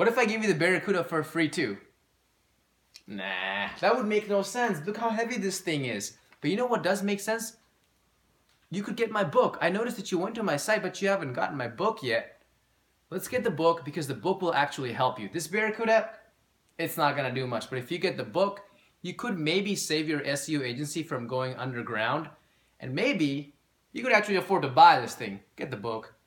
What if I give you the Barracuda for free too? Nah, that would make no sense. Look how heavy this thing is. But you know what does make sense? You could get my book. I noticed that you went to my site, but you haven't gotten my book yet. Let's get the book because the book will actually help you. This Barracuda, it's not gonna do much. But if you get the book, you could maybe save your SEO agency from going underground. And maybe you could actually afford to buy this thing. Get the book.